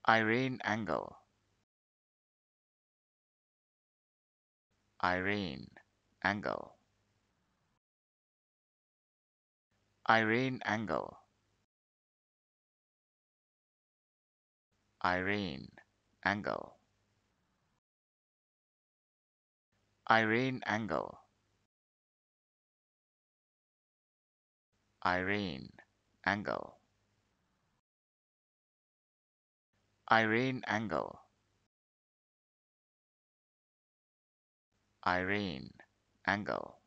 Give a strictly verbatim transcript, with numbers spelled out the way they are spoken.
Irene Engel. Irene Engel. Irene Engel. Irene Engel. Irene Engel. Irene Engel. Irene Engel. Irene Engel.